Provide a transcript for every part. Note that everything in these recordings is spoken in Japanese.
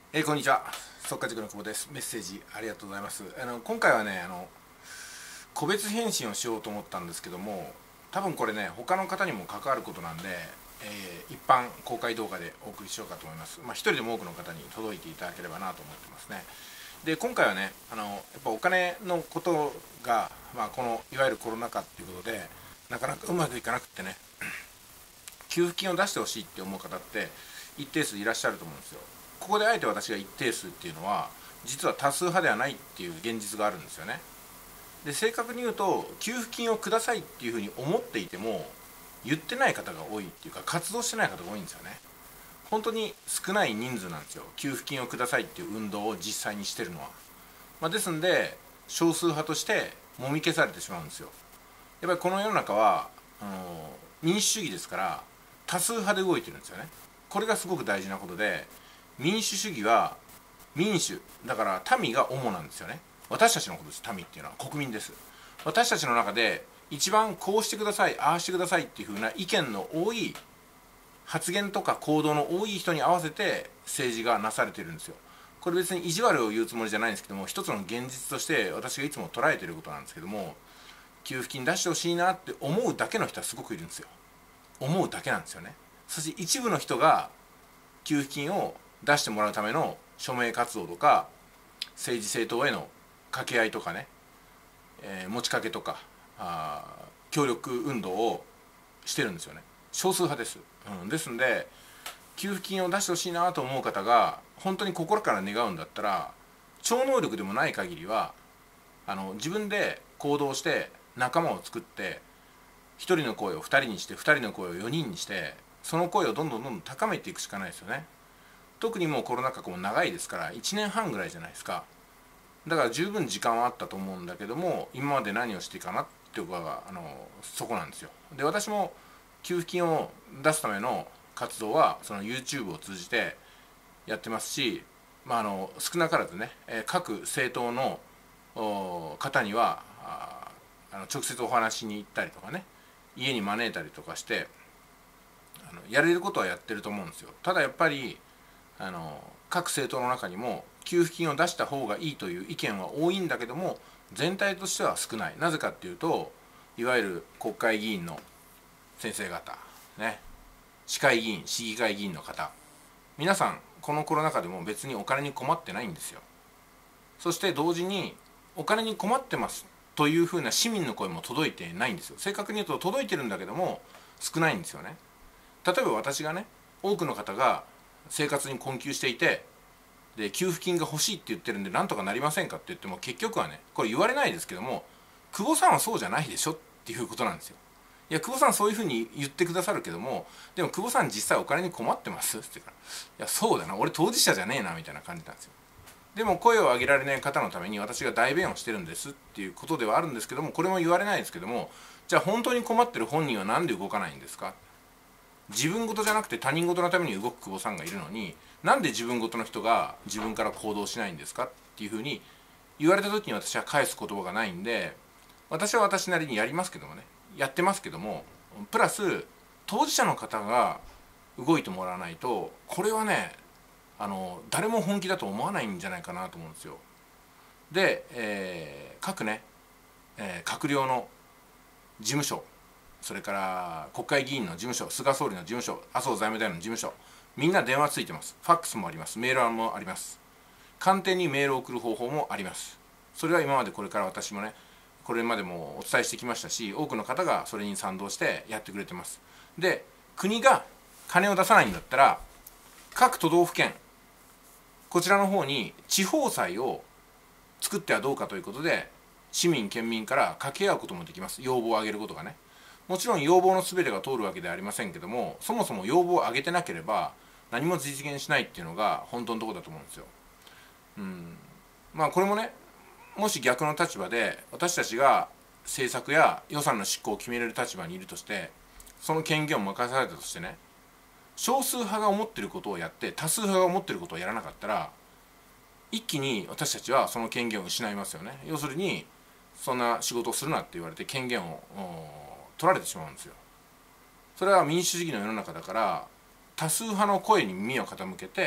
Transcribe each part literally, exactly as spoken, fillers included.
えー、こんにちは。速稼塾の久保です。メッセージありがとうございます。あの今回はね、あの個別返信をしようと思ったんですけども、多分これね、他の方にも関わることなんで、えー一般公開動画でお送りしようかと思います。まあ、一人でも多くの方に届いていただければなと思ってますね。で、今回はね、あのやっぱお金のことが、まあ、このいわゆるコロナ禍っていうことで、なかなかうまくいかなくってね、給付金を出してほしいって思う方って一定数いらっしゃると思うんですよ。ここであえて私が一定数っていうのは実は多数派ではないっていう現実があるんですよね。で、正確に言うと給付金をくださいっていうふうに思っていても言ってない方が多いっていうか、活動してない方が多いんですよね。本当に少ない人数なんですよ、給付金をくださいっていう運動を実際にしてるのは。まあ、ですんで少数派としてもみ消されてしまうんですよ。やっぱりこの世の中はあの民主主義ですから、多数派で動いてるんですよね。これがすごく大事なことで、民主主義は民主だから民が主なんですよね。私たちのことです。民っていうのは国民です。私たちの中で一番こうしてください、ああしてくださいっていう風な意見の多い発言とか行動の多い人に合わせて政治がなされてるんですよ。これ別に意地悪を言うつもりじゃないんですけども、一つの現実として私がいつも捉えていることなんですけども、給付金出してほしいなって思うだけの人はすごくいるんですよ。思うだけなんですよね。そして一部の人が給付金を出してもらうための署名活動とか政治政党への掛け合いとかね、えー持ちかけとかあ協力運動をしてるんですよね。少数派です、うん、ですんで給付金を出してほしいなと思う方が本当に心から願うんだったら、超能力でもない限りはあの自分で行動して仲間を作って、ひとりの声をふたりにしてふたりの声をよにんにして、その声をどんどんどんどん高めていくしかないですよね。特にもうコロナ禍も長いですからいちねんはんぐらいじゃないですか。だから十分時間はあったと思うんだけども、今まで何をしていいかなっていうことがあのそこなんですよ。で、私も給付金を出すための活動はその YouTube を通じてやってますし、まあ、あの少なからずね、え各政党の方にはああの直接お話しに行ったりとかね、家に招いたりとかしてあのやれることはやってると思うんですよ。ただやっぱりあの各政党の中にも給付金を出した方がいいという意見は多いんだけども、全体としては少ない。なぜかっていうと、いわゆる国会議員の先生方ね、市会議員市議会議員の方、皆さんこのコロナ禍でも別にお金に困ってないんですよ。そして同時にお金に困ってますというふうな市民の声も届いてないんですよ。正確に言うと届いてるんだけども少ないんですよね。例えば私がね、多くの方が生活に困窮していて、で給付金が欲しいって言ってるんでなんとかなりませんかって言っても、結局はね、これ言われないですけども、久保さんはそうじゃないでしょっていうことなんですよ。いや、久保さんそういうふうに言ってくださるけども、でも久保さん実際お金に困ってますって言うから、いやそうだな、俺当事者じゃねえなみたいな感じなんですよ。でも声を上げられない方のために私が代弁をしてるんですっていうことではあるんですけども、これも言われないですけども、じゃあ本当に困ってる本人は何で動かないんですか。自分事じゃなくて他人事のために動く久保さんがいるのに、なんで自分事の人が自分から行動しないんですかっていうふうに言われた時に私は返す言葉がないんで、私は私なりにやりますけどもね、やってますけども、プラス当事者の方が動いてもらわないと、これはね、あの誰も本気だと思わないんじゃないかなと思うんですよ。で、えー各ね、えー閣僚の事務所、それから国会議員の事務所、菅総理の事務所、麻生財務大臣の事務所、みんな電話ついてます。ファックスもあります。メールもあります。官邸にメールを送る方法もあります。それは今までこれから私もね、これまでもお伝えしてきましたし、多くの方がそれに賛同してやってくれてます。で、国が金を出さないんだったら、各都道府県、こちらの方に地方債を作ってはどうかということで、市民県民から掛け合うこともできます。要望を上げることがね。もちろん要望の全てが通るわけではありませんけども、そもそも要望を上げてなければ何も実現しないっていうのが本当のところだと思うんですよ。うん、まあこれもね、もし逆の立場で私たちが政策や予算の執行を決めれる立場にいるとして、その権限を任されたとしてね、少数派が思っていることをやって多数派が思っていることをやらなかったら、一気に私たちはその権限を失いますよね。要するにそんな仕事をするなって言われて権限を取られてしまうんですよ。それは民主主義の世の中だから、多数派の声に耳を傾けて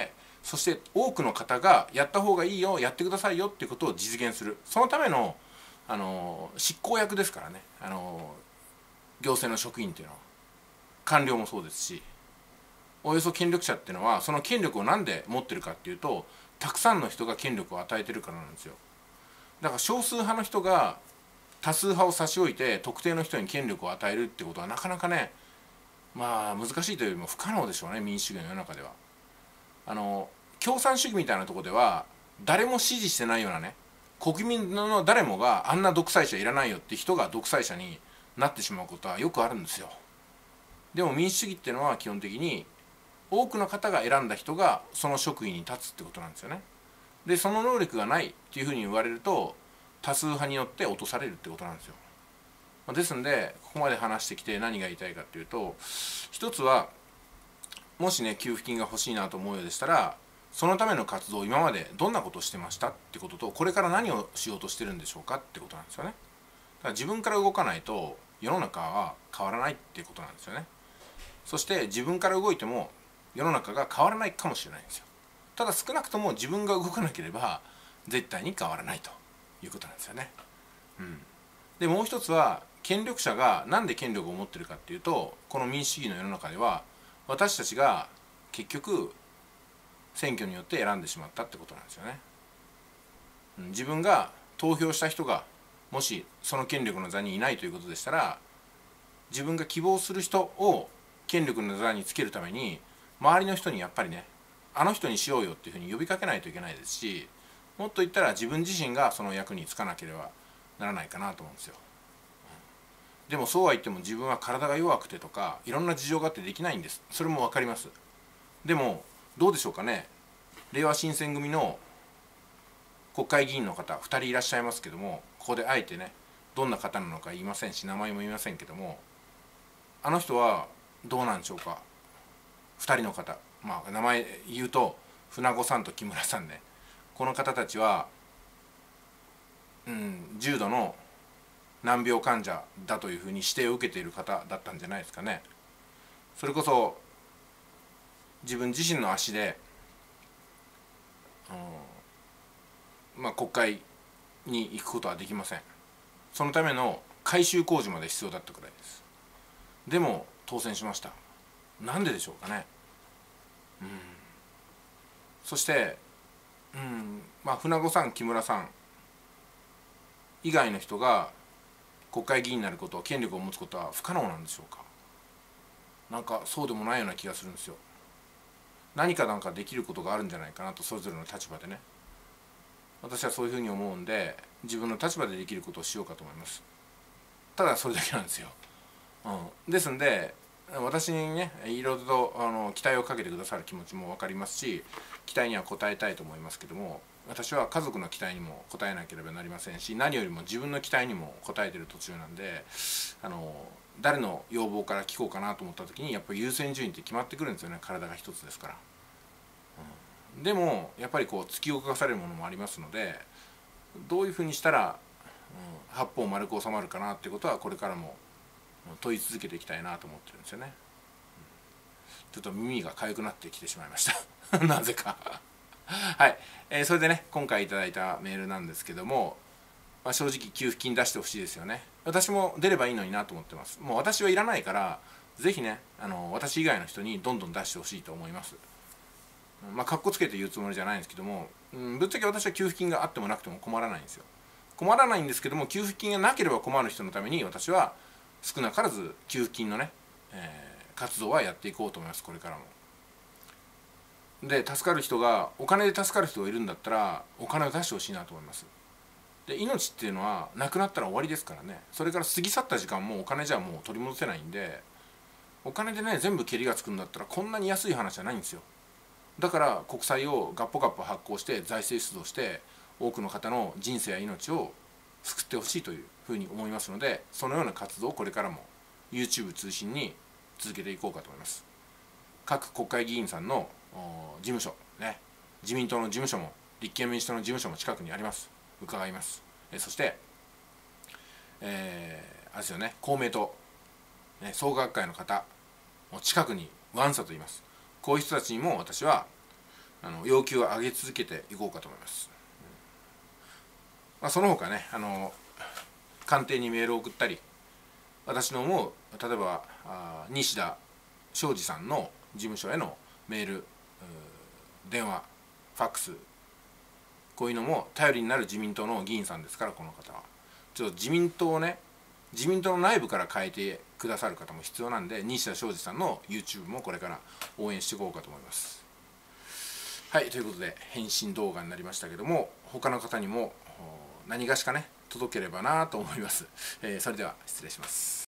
そして多くの方がやった方がいいよ、やってくださいよっていうことを実現する、そのためのあの執行役ですからね、あの行政の職員っていうのは。官僚もそうですし、およそ権力者っていうのはその権力を何で持ってるかっていうと、たくさんの人が権力を与えてるからなんですよ。だから少数派の人が多数派を差し置いて特定の人に権力を与えるってことはなかなかね、まあ難しいというよりも不可能でしょうね、民主主義の世の中では。あの共産主義みたいなところでは誰も支持してないようなね、国民の誰もがあんな独裁者いらないよって人が独裁者になってしまうことはよくあるんですよ。でも民主主義っていうのは基本的に多くの方が選んだ人がその職位に立つってことなんですよね。でその能力がないっていうふうに言われると多数派によって落とされるってことなんですよ。ですのでここまで話してきて何が言いたいかっていうと、一つはもしね給付金が欲しいなと思うようでしたら、そのための活動を今までどんなことをしてましたってことと、これから何をしようとしてるんでしょうかってことなんですよね。だから自分から動かないと世の中は変わらないっていうことなんですよね。そして自分から動いても世の中が変わらないかもしれないんですよ。ただ少なくとも自分が動かなければ絶対に変わらないということなんですよね。うん、でもう一つは権力者が何で権力を持ってるかっていうと、この民主主義の世の中では私たちが結局選挙によって選んでしまったってことなんですよね。うん、自分が投票した人がもしその権力の座にいないということでしたら、自分が希望する人を権力の座につけるために周りの人にやっぱりね、あの人にしようよっていうふうに呼びかけないといけないですし、もっと言ったら自分自身がその役に就かなければならないかなと思うんですよ。でもそうは言っても自分は体が弱くてとかいろんな事情があってできないんです。それも分かります。でもどうでしょうかね、れいわ新選組の国会議員の方ふたりいらっしゃいますけども、ここであえてねどんな方なのか言いませんし名前も言いませんけども、あの人はどうなんでしょうか。ふたりの方、まあ名前言うと船子さんと木村さんね、この方たちは、うん、重度の難病患者だというふうに指定を受けている方だったんじゃないですかね。それこそ自分自身の足で、うん、まあ国会に行くことはできません。そのための改修工事まで必要だったくらいです。でも当選しました。なんででしょうかね。うん、そして、うんまあ、船子さん木村さん以外の人が国会議員になること、権力を持つことは不可能なんでしょうか。なんかそうでもないような気がするんですよ。何かなんかできることがあるんじゃないかなと、それぞれの立場でね。私はそういうふうに思うんで、自分の立場でできることをしようかと思います。ただそれだけなんですよ。うん、ですんで私にねいろいろとあの期待をかけてくださる気持ちも分かりますし、期待には応えたいと思いますけども、私は家族の期待にも応えなければなりませんし、何よりも自分の期待にも応えている途中なんで、あの誰の要望から聞こうかなと思った時にやっぱり優先順位って決まってくるんですよね。体が一つですから、うん、でもやっぱりこう突き動かされるものもありますので、どういうふうにしたら、うん、八方丸く収まるかなっていうことはこれからも問い続けていきたいなと思ってるんですよね。ちょっと耳が痒くなってきてしまいましたなぜかはい、えー、それでね今回いただいたメールなんですけども、まあ、正直給付金出してほしいですよね。私も出ればいいのになと思ってます。もう私はいらないからぜひねあの私以外の人にどんどん出してほしいと思います。まあかっこつけて言うつもりじゃないんですけども、うん、ぶっちゃけ私は給付金があってもなくても困らないんですよ。困らないんですけども、給付金がなければ困る人のために私は少なからず給付金のね、えー、活動はやっていこうと思います。これからも。で助かる人がお金で助かる人がいるんだったらお金を出してほしいなと思います。で命っていうのはなくなったら終わりですからね。それから過ぎ去った時間もお金じゃもう取り戻せないんで、お金でね全部けりがつくんだったらこんなに安い話じゃないんですよ。だから国債をガッポガッポ発行して財政出動して多くの方の人生や命を救ってほしいというふうに思いますので、そのような活動をこれからも YouTube 中心に続けていこうかと思います。各国会議員さんの事務所ね、自民党の事務所も立憲民主党の事務所も近くにあります。伺います。えそして、えー、あれですよね、公明党、ね、創価学会の方も近くにワンサと言います。こういう人たちにも私はあの要求を上げ続けていこうかと思います。まあ、その他ね、あの官邸にメールを送ったり、私の思う例えばあ西田昌司さんの事務所へのメール、電話、ファックス、こういうのも頼りになる自民党の議員さんですから、この方はちょっと自民党をね、自民党の内部から変えてくださる方も必要なんで、西田昌司さんの YouTube もこれから応援していこうかと思います。はい、ということで返信動画になりましたけども、他の方にも何がしかね届ければなと思います。えー、それでは失礼します。